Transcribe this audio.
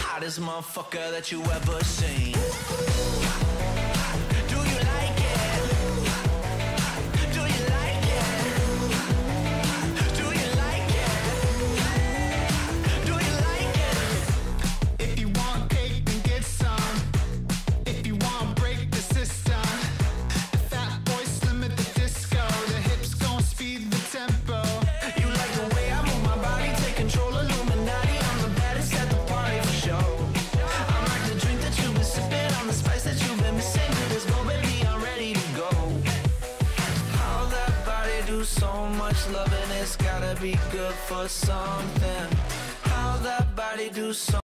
hottest motherfucker that you ever seen. Do you like it? Do you like it? Do you like it? Do you like it? If you want cake, then get some. If you want, break the system. The fat boys slim at the disco. The hips gon' speed the tempo. You like the way I move my body, take control, Illuminati. I'm the baddest at the party for sure. I'm like the drink that you've been sipping, I'm the spice that you've been missing. Let's go, baby, I'm ready to go. How that body do so much loving, it's gotta be good for something. How that body do so